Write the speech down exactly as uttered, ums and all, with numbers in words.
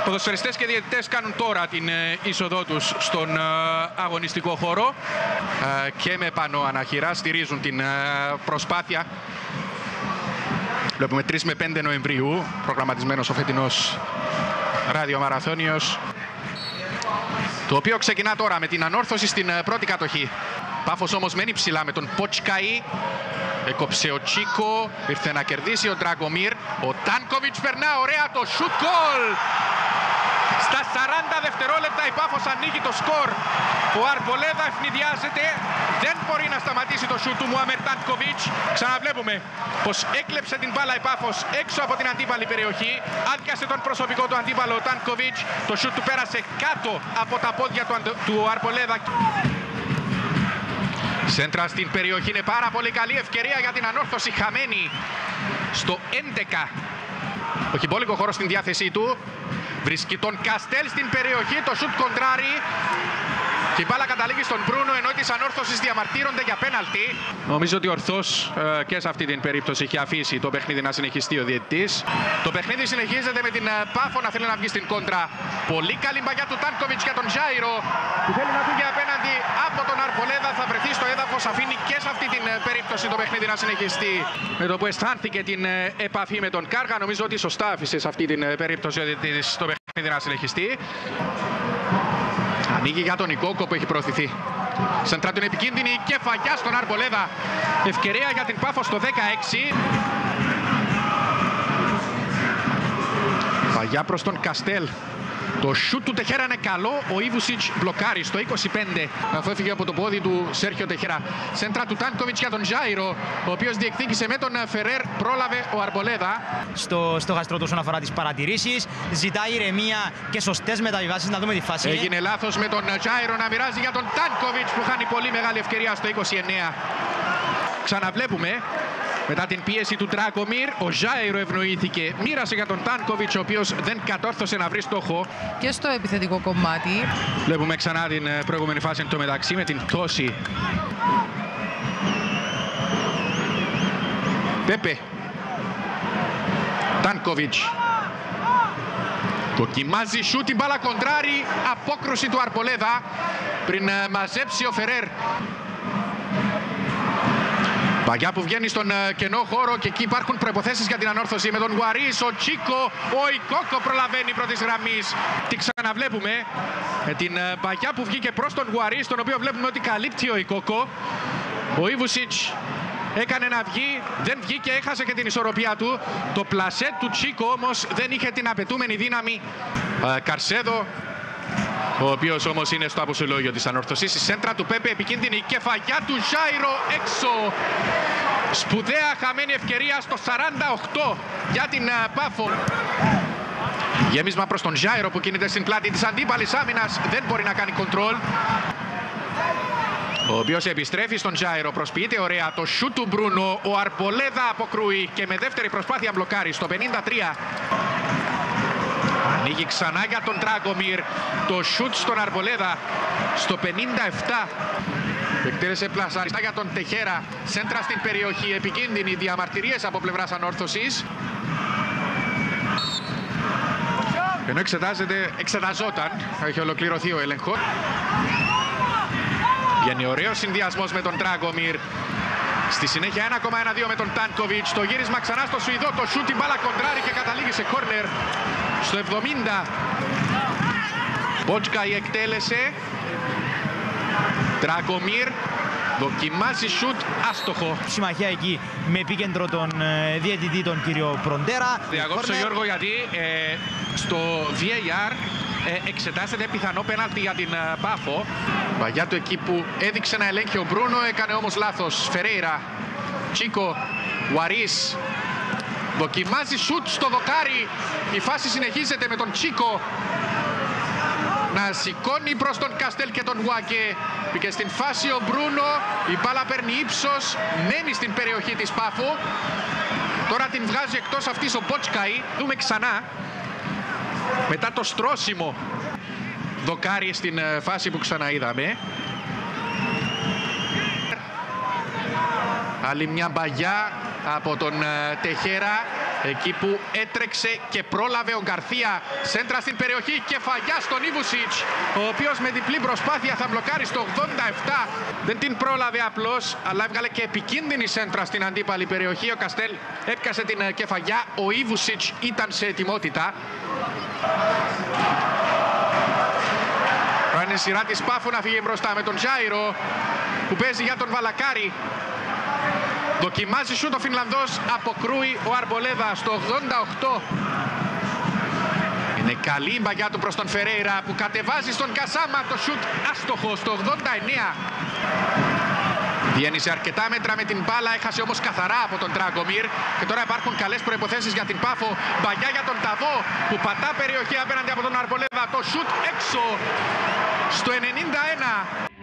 Ποδοσφαιριστές και διαιτητές κάνουν τώρα την είσοδό τους στον αγωνιστικό χώρο και με πανό αναχειρά στηρίζουν την προσπάθεια. Βλέπουμε τρεις με πέντε Νοεμβρίου, προγραμματισμένος ο φετινός ραδιομαραθώνιος, το οποίο ξεκινά τώρα με την ανόρθωση στην πρώτη κατοχή. Πάφος όμως μένει ψηλά με τον Πότσκαι. Έκοψε ο Τσίκο, ήρθε να κερδίσει ο Ντραγκομίρ. Ο Τάνκοβιτς περνά ωραία το σουτ γκολ. Στα σαράντα δευτερόλεπτα η Πάφος ανοίγει το σκορ. Ο Αρμπολέδα ευνηδιάζεται. Δεν μπορεί να σταματήσει το σουτ του Μουάμερ Τάνκοβιτς. Ξαναβλέπουμε πως έκλεψε την μπάλα η Πάφος έξω από την αντίπαλη περιοχή. Άδειασε τον προσωπικό του αντίπαλο ο Τάνκοβιτς. Το σουτ του πέρασε κάτω από τα πόδια του, του Αρμπολέδα. Σέντρα στην περιοχή, είναι πάρα πολύ καλή ευκαιρία για την ανόρθωση, χαμένη στο έντεκα. Ο Χιμπόλικο χώρο στην διάθεσή του. Βρίσκει τον Καστέλ στην περιοχή, το σουτ κοντράρι. Και η μπάλα καταλήγει στον Μπρούνο, ενώ της ανόρθωσης διαμαρτύρονται για πέναλτι. Νομίζω ότι ορθώς ε, και σε αυτή την περίπτωση έχει αφήσει το παιχνίδι να συνεχιστεί ο διαιτητής. Το παιχνίδι συνεχίζεται με την ε, Πάφο να θέλει να βγει στην κόντρα. Πολύ καλή μπαγιά του Τάνκοβιτς για τον Τζάιρο, που θέλει να φύγει απέναντι από τον Αρμπολέδα. Θα βρεθεί στο έδαφος, αφήνει και σε αυτή την ε, περίπτωση το παιχνίδι να συνεχιστεί. Με το που αισθάνθηκε την ε, επαφή με τον Κάργα, νομίζω ότι σωστά άφησε σε αυτή την ε, περίπτωση ο διαιτητής το παιχνίδι να συνεχιστεί. Ανοίγει για τον Ικόκο που έχει προωθηθεί. Σέντρα του είναι επικίνδυνη και φαγιά στον Αρμπολέδα. Ευκαιρία για την Πάφο στο δεκαέξι. Φαγιά προς τον Καστέλ. Το σουτ του Τεχέρα είναι καλό. Ο Ιβουσιτς μπλοκάρει στο είκοσι πέντε. Αφού έφυγε από το πόδι του Σέρχιο Τεχέρα. Σέντρα του Τάνκοβιτς για τον Τζάιρο, ο οποίος διεκδίκησε με τον Φερέρ. Πρόλαβε ο Αρμπολέδα. Στο, στο γαστρό του όσον αφορά τις παρατηρήσεις. Ζητάει ηρεμία και σωστές μεταβιβάσεις. Να δούμε τη φάση. Έγινε λάθος με τον Τζάιρο να μοιράζει για τον Τάνκοβιτς, που χάνει πολύ μεγάλη ευκαιρία στο είκοσι εννέα. Ξαναβλέπουμε. Μετά την πίεση του Ντραγκομίρ, ο Τζάιρο ευνοήθηκε. Μοίρασε για τον Τάνκοβιτς, ο οποίος δεν κατόρθωσε να βρει στόχο. Και στο επιθετικό κομμάτι. Βλέπουμε ξανά την προηγούμενη φάση εν τω μεταξύ με την πτώση. Πέπε. Τάνκοβιτς. Δοκιμάζει σούτ, την μπάλα κοντράρι. Απόκρουση του Αρμπολέδα πριν μαζέψει ο Φερέρ. Παγιά που βγαίνει στον κενό χώρο και εκεί υπάρχουν προϋποθέσεις για την ανόρθωση με τον Γουαρίς, ο Τσίκο, ο Ικόκο προλαβαίνει πρώτης γραμμής. Τι ξαναβλέπουμε με την παγιά που βγήκε προς τον Γουαρίς, τον οποίο βλέπουμε ότι καλύπτει ο Ικόκο. Ο Ιβουσιτς έκανε να βγει, δεν βγήκε, έχασε και την ισορροπία του. Το πλασέ του Τσίκο όμως δεν είχε την απαιτούμενη δύναμη. Καρσέδο, ο οποίος όμως είναι στο αποσυλλόγιο της ανορθωσής. Η σέντρα του Πέπε επικίνδυνη και φαγιά του Τζάιρο έξω. Σπουδαία χαμένη ευκαιρία στο σαράντα οκτώ για την Πάφο. Γέμισμα προς τον Τζάιρο που κινείται στην πλάτη της αντίπαλης άμυνας. Δεν μπορεί να κάνει κοντρόλ. Ο οποίος επιστρέφει στον Τζάιρο, προσποιείται ωραία το σούτ του Μπρούνο. Ο Αρμπολέδα αποκρούει και με δεύτερη προσπάθεια μπλοκάρει στο πενήντα τρία. Ανοίγει ξανά για τον Ντραγκομίρ. Το σούτ στον Αρμπολέδα στο πενήντα επτά. Εκτέλεσε πλασαριστά για τον Τεχέρα. Σέντρα στην περιοχή, επικίνδυνη, διαμαρτυρίες από πλευράς ανόρθωσης. Ενώ εξετάζεται, εξεταζόταν, έχει ολοκληρωθεί ο έλεγχος. Βγαίνει ωραίος συνδυασμός με τον Ντραγκομίρ. Στη συνέχεια ένα κόμμα ένα δύο με τον Τάνκοβιτς. Το γύρισμα ξανά στο Σουηδό. Το σούτ, την μπάλα κοντράρι και καταλήγει σε κόρνερ στο εβδομήντα. Πότσκαι εκτέλεσε. Ντραγκομίρ δοκιμάζει σούτ, άστοχο. Συμμαχία εκεί με επίκεντρο τον ε, διαιτητή, τον κύριο Προντέρα. Διακόψω Γιώργο γιατί ε, στο βι έι αρ ε, εξετάζεται πιθανό πέναλτι για την ε, Πάφο. Παγιά του εκεί που έδειξε να ελέγχει ο Μπρούνο, έκανε όμως λάθος. Φερέιρα, Τσίκο, Γουαρίς. Δοκιμάζει σούτ στο δοκάρι. Η φάση συνεχίζεται με τον Τσίκο να σηκώνει προς τον Καστέλ και τον Γουάκε. Πήγε στην φάση ο Μπρούνο. Η μπάλα παίρνει ύψος. Μένει στην περιοχή της Πάφου. Τώρα την βγάζει εκτός αυτής ο Πότσκαι. Δούμε ξανά. Μετά το στρώσιμο δοκάρι στην φάση που ξαναείδαμε. Άλλη μια μπαγιά από τον Τεχέρα. Εκεί που έτρεξε και πρόλαβε ο Γκαρθία. Σέντρα στην περιοχή, κεφαλιά στον Ιβουσιτς, ο οποίος με διπλή προσπάθεια θα μπλοκάρει στο ογδόντα επτά. Δεν την πρόλαβε απλώς, αλλά έβγαλε και επικίνδυνη σέντρα στην αντίπαλη περιοχή. Ο Καστέλ έπιασε την κεφαλιά, ο Ιβουσιτς ήταν σε ετοιμότητα. Τώρα είναι η σειρά της Πάφου να φύγει μπροστά με τον Τζάιρο που παίζει για τον Βαλακάρη. Δοκιμάζει σούτ ο Φινλανδός, αποκρούει ο Αρμπολέδα στο ογδόντα οκτώ. Είναι καλή η μπαγιά του προς τον Φερέιρα που κατεβάζει στον Κασάμα, το σούτ άστοχο στο ογδόντα εννέα. Βγαίνει σε αρκετά μέτρα με την μπάλα, έχασε όμως καθαρά από τον Τραγκομίρ και τώρα υπάρχουν καλές προϋποθέσεις για την Πάφο. Μπαγιά για τον Ταβό που πατά περιοχή απέναντι από τον Αρμπολέδα, το σούτ έξω στο ενενήντα ένα.